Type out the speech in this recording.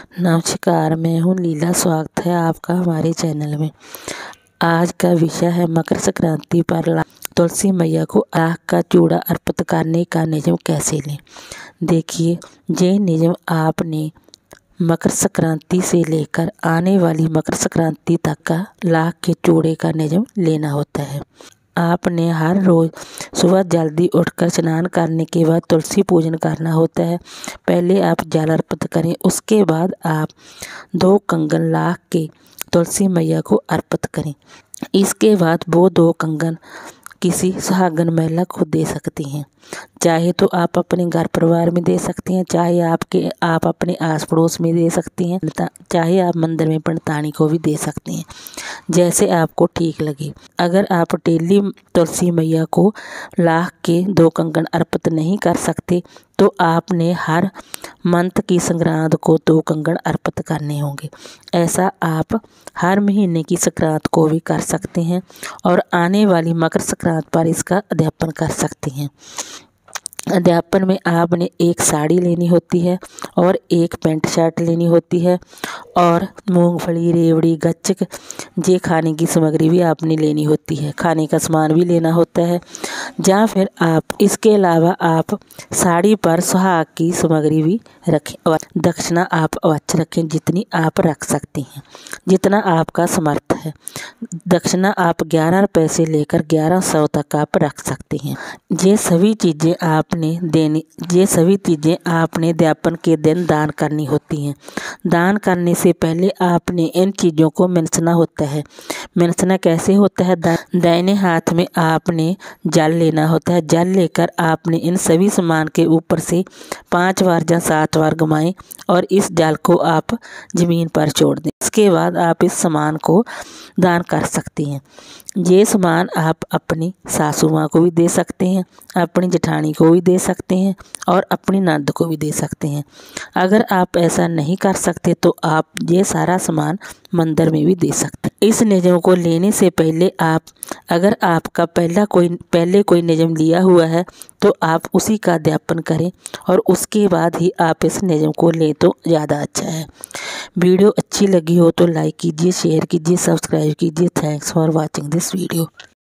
नमस्कार, मैं हूँ लीला। स्वागत है आपका हमारे चैनल में। आज का विषय है मकर संक्रांति पर तुलसी मैया को आग का चूड़ा अर्पित करने का नियम कैसे लें। देखिए, ये नियम आपने मकर संक्रांति से लेकर आने वाली मकर संक्रांति तक का लाख के चूड़े का नियम लेना होता है। आपने हर रोज़ सुबह जल्दी उठकर स्नान करने के बाद तुलसी पूजन करना होता है। पहले आप जल अर्पित करें, उसके बाद आप 2 कंगन लाख के तुलसी मैया को अर्पित करें। इसके बाद वो 2 कंगन किसी सुहागन महिला को दे सकती हैं। चाहे तो आप अपने घर परिवार में दे सकती हैं, चाहे आप अपने आस पड़ोस में दे सकती हैं, चाहे आप मंदिर में पंडितानी को भी दे सकती हैं, जैसे आपको ठीक लगे। अगर आप डेली तुलसी मैया को लाख के 2 कंगन अर्पित नहीं कर सकते तो आपने हर मंथ की संक्रांत को 2 कंगन अर्पित करने होंगे। ऐसा आप हर महीने की संक्रांत को भी कर सकते हैं और आने वाली मकर संक्रांत पर इसका अध्यापन कर सकते हैं। अध्यापन में आपने एक साड़ी लेनी होती है और एक पैंट शर्ट लेनी होती है और मूंगफली, रेवड़ी, गच्चक ये खाने की सामग्री भी आपने लेनी होती है। खाने का सामान भी लेना होता है। या फिर आप इसके अलावा आप साड़ी पर सुहाग की सामग्री भी रखें और दक्षिणा आप अवश्य रखें, जितनी आप रख सकती हैं, जितना आपका समर्थ है। दक्षिणा आप 11 रुपये से लेकर 1100 तक आप रख सकते हैं। ये सभी चीज़ें आपने अध्यापन के दिन दान करनी होती हैं। दान करने से पहले आपने इन चीज़ों को मिनसना होता है। मिनसना कैसे होता है? दाहिने हाथ में आपने जल लेना होता है। जल लेकर आपने इन सभी सामान के ऊपर से 5 बार या 7 बार घुमाएं और इस जल को आप ज़मीन पर छोड़ दें। इसके बाद आप इस सामान को दान कर सकती हैं। ये सामान आप अपनी सासू माँ को भी दे सकते हैं, अपनी जेठानी को भी दे सकते हैं और अपनी ननद को भी दे सकते हैं। अगर आप ऐसा नहीं कर सकते तो आप ये सारा सामान मंदिर में भी दे सकते हैं। इस नियम को लेने से पहले अगर आपका पहले कोई नियम लिया हुआ है तो आप उसी का अध्यापन करें और उसके बाद ही आप इस नियम को लें तो ज़्यादा अच्छा है। वीडियो अच्छी लगी हो तो लाइक कीजिए, शेयर कीजिए, सब्सक्राइब कीजिए। Thanks for watching this video.